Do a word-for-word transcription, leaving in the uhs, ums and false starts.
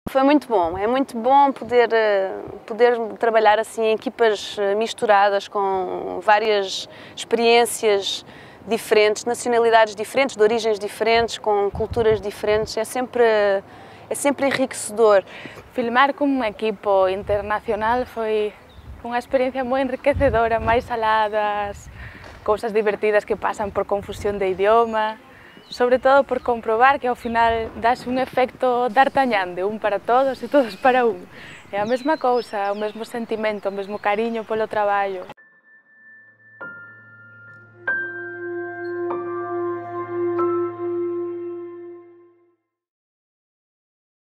Foi muito bom, é muito bom poder, poder trabalhar assim em equipas misturadas com várias experiências diferentes, nacionalidades diferentes, de origens diferentes, com culturas diferentes, é sempre, é sempre enriquecedor. Filmar con un equipo internacional foi unha experiencia moi enriquecedora, máis alá das cousas divertidas que pasan por confusión de idioma, sobre todo por comprobar que ao final das un efecto d'Artagnan, de un para todos e todos para un. É a mesma cousa, o mesmo sentimento, o mesmo cariño polo traballo.